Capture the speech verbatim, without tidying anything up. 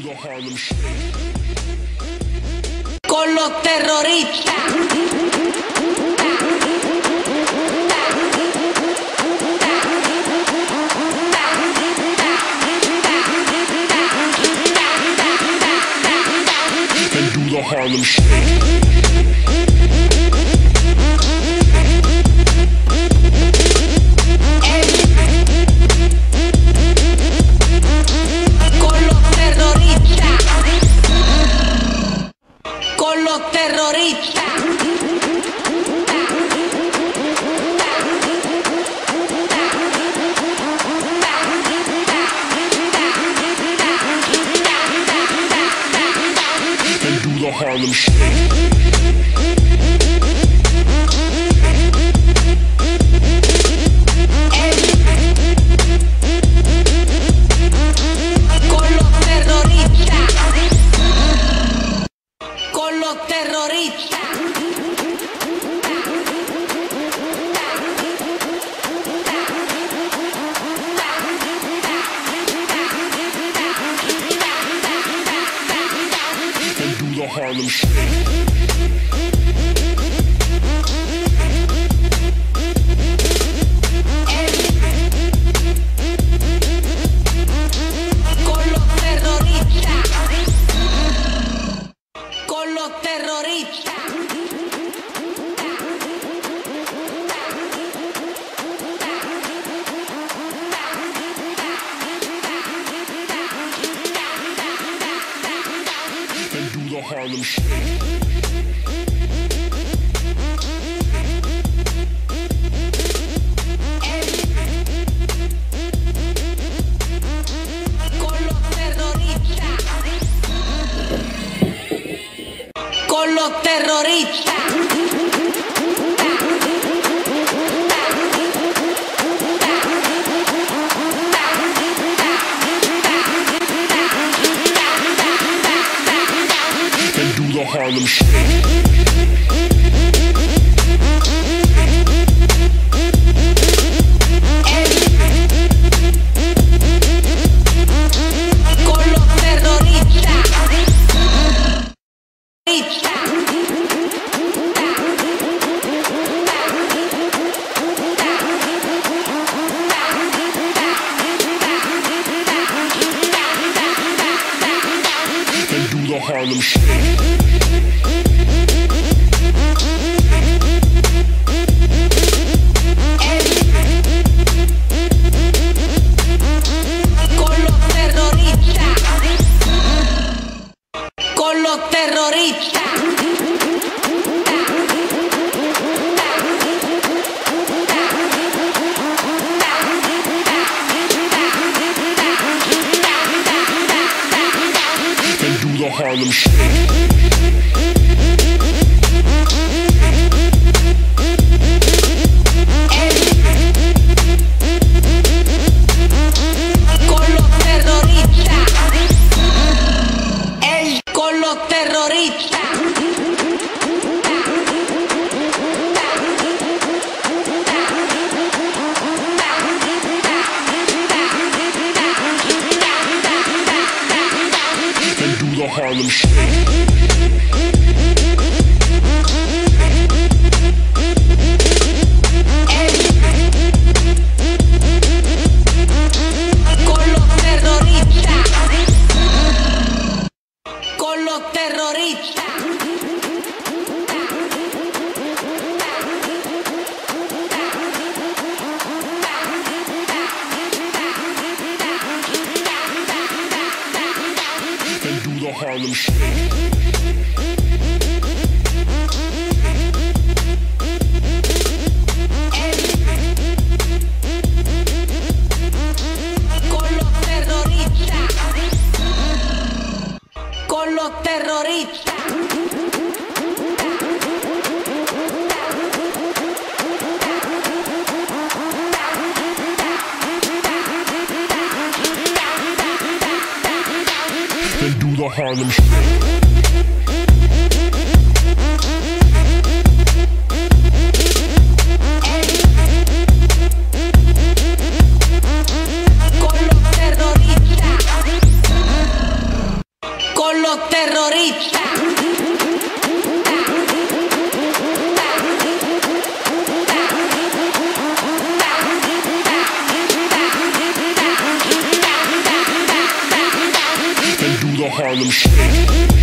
Con los terroristas. Harlem Shake. Con los terroristas. Con los terroristas. Harlem Shake. Con los terroristas. Con los terroristas. Harlem Shake. Con los terroristas. Con los terroristas. Harlem Shake. Con los terroristas. Con los terroristas. Harlem Shake. Con los terroristas. Harlem Shake. Con los terroristas. Con los terroristas. Harlem Shake. Con los terroristas. El con los terroristas. Harlem Shake. Con los terroristas. Con los terroristas. Harlem Shake. Con los terroristas. Con los terroristas. Then do the Harlem Shake. los terroristas. Then do the Harlem Shake.